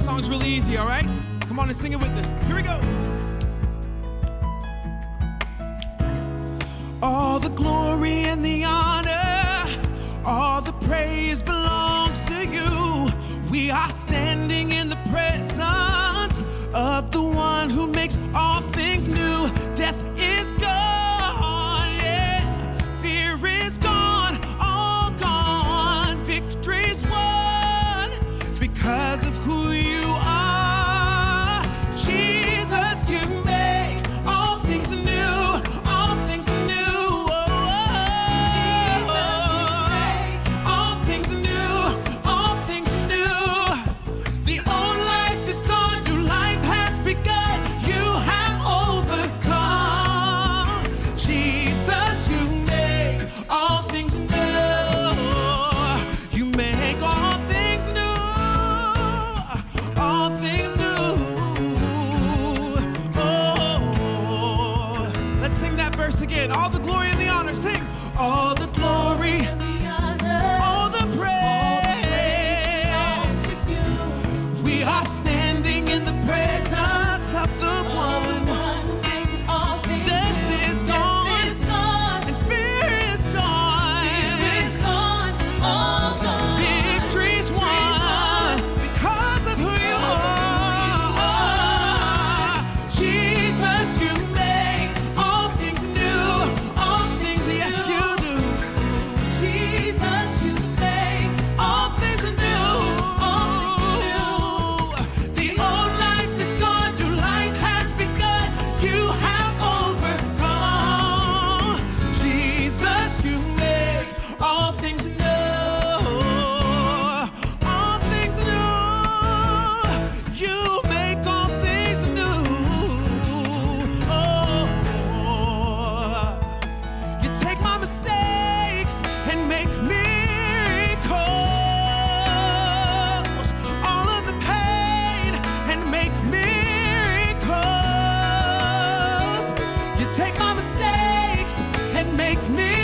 This song's really easy, all right? Come on and sing it with us. Here we go. All the glory and the honor, all the praise belongs to you. We are standing in the presence of the one who makes all things new. Death is gone, yeah. Fear is gone, all gone. Victory's won because of who you are. Jesus, you make all things new, all things new. All things new, all things new. The old life is gone, new life has begun. You have overcome. Jesus, you make all things new. You make all things new, all things new. Oh, let's sing that verse again. All the glory and the honor, sing. All the glory, all the praise. We are standing in the presence of the one. Death is gone, and fear is gone. Victory's won because of who you are. Jesus, you make all things new, all things, yes you do. Jesus, you make all things new, all things new. The old life is gone, new life has begun. You have overcome. Jesus, you make all things new, all things new. You make all things new. Oh, you take my mistakes and make miracles. All of the pain and make miracles. You take my mistakes and make miracles.